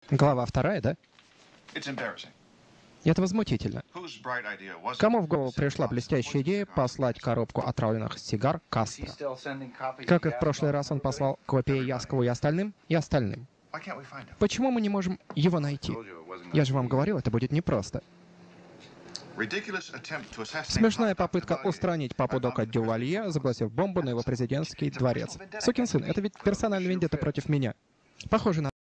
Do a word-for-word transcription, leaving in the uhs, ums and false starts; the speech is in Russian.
Глава вторая, да? Это возмутительно. Кому в голову пришла блестящая идея послать коробку отравленных сигар Кастро? Как и в прошлый раз он послал копии Яскову и остальным, и остальным. Почему мы не можем его найти? Я же вам говорил, это будет непросто. Смешная попытка устранить папу Дока Дювалье, забросив бомбу на его президентский дворец. Сукин сын, это ведь персональная вендетта против меня. Похоже на